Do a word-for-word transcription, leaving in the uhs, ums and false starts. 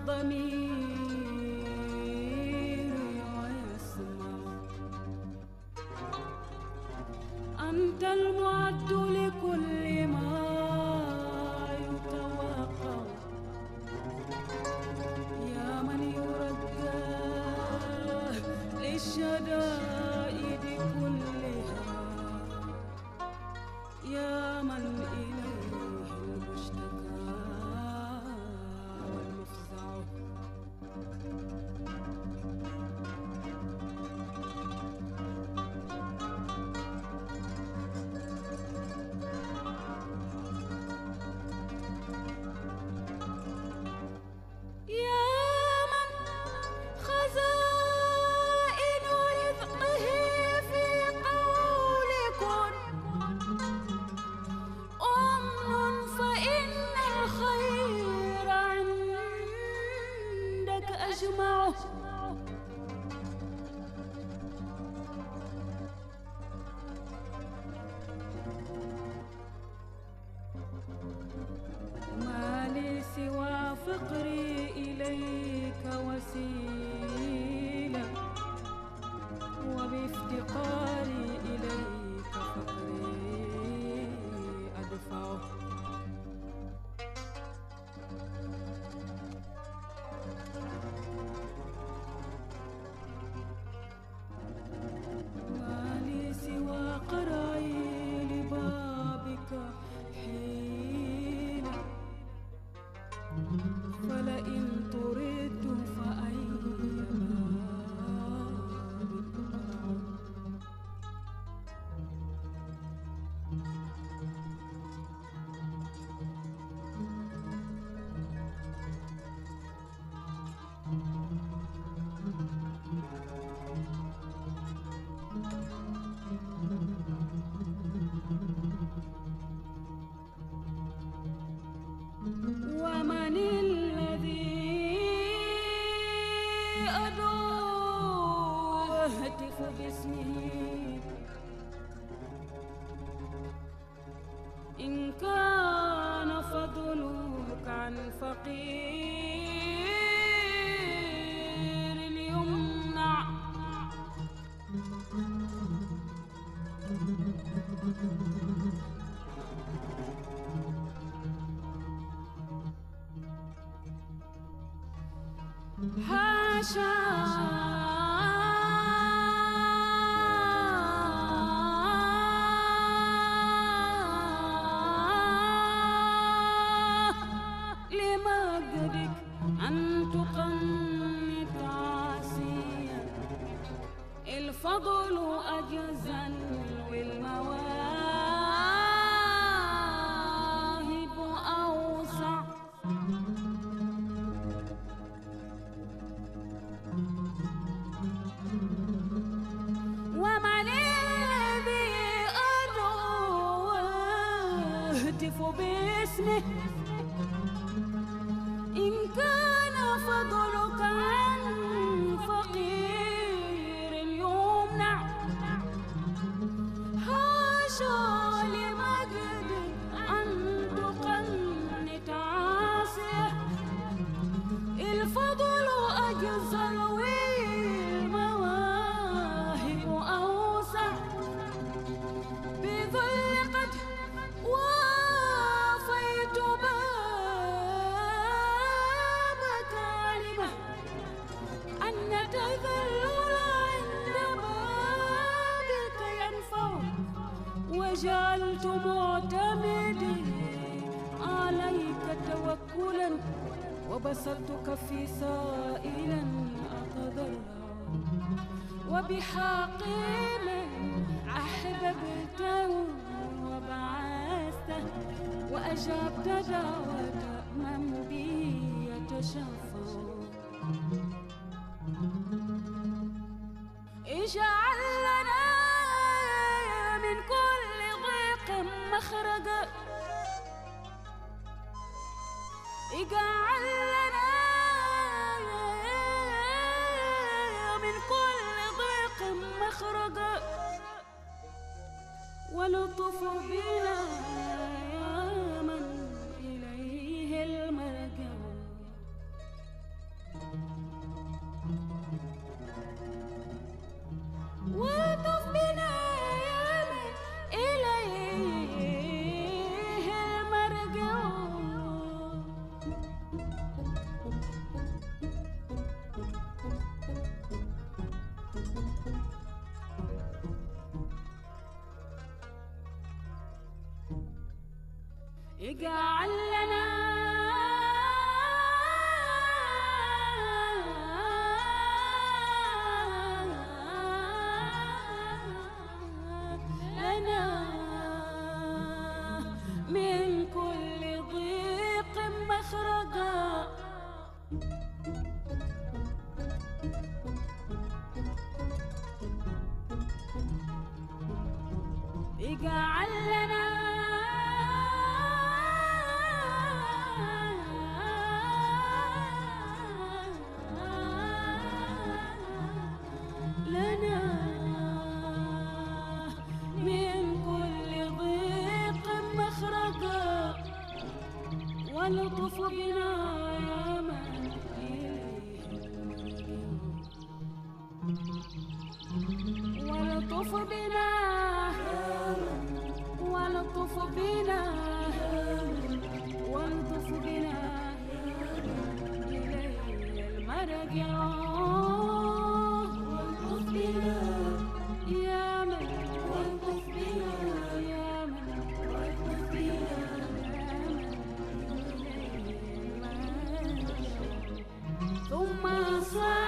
الضمير ويسمع. أنت المعد لكل ما يتوقع، يا من يرجى للشدائد كلها، يا من إليه المشتكى والمفزع. ما لي سوى فقري إليك وسيلة، وبافتقاري إليك فقري أدفعه. ما لي سوى قرعي لبابك حيلة، فلئن طردت فأي باب أقرع. ومن الذي أدعو أهتف باسمه، إن كان فضلك عن فقير يمنع. حاشا لمجدك أن تقنط عاصيا، الفضل أجزل والمواهب أوسع. ومن الذي أدعو أهتف باسمه، إن كان فضلك عن فقير يمنع. حاشا لمجدك أن تقنط عاصيه، الفضل أجزل والمواهب أوسع. بذل قد وافيت بابك علمه، أن تذلل عند بابك ينفع. وجعلت معتمدي عليك توكلا، وبسطت كفي سائلا أتضرع. وبحقيم أحببته وبعثته، وأجبت دعوة من بي يتشفع. اجعل لنا من كل ضيق مخرجا، اجعل لنا من كل ضيق مخرجا، ولطف بنا يا من إليه المرجع. اجعل لنا لنا من كل ضيق مخرجا. اجعل لنا لنا من كل ضيق مخرجا، والطف بنا يا من والطف بنا والطف بنا والطف بنا إلي المرجع. والطف بنا يا من والطف بنا يا من والطف بنا يا من إلي المرجع. ثم صار